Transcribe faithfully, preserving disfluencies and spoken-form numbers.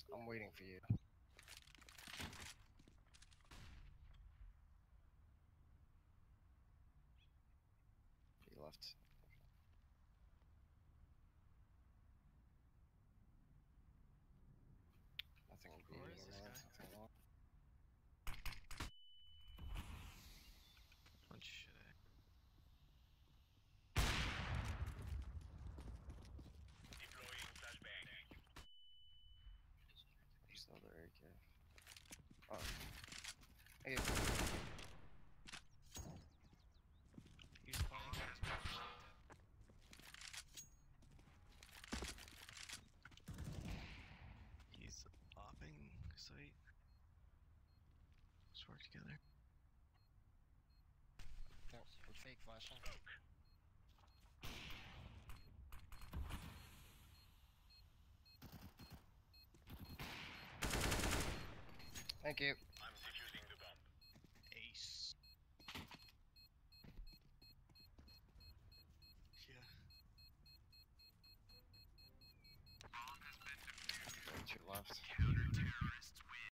I'm waiting for you. He left. Nothing B, Where is this no, guy? nothing long. What should I? Deploying flashbang. There's the other A K. Oh. Hey. He's playing. He's popping site. Let's work together. No, we're fake flashing. Thank you.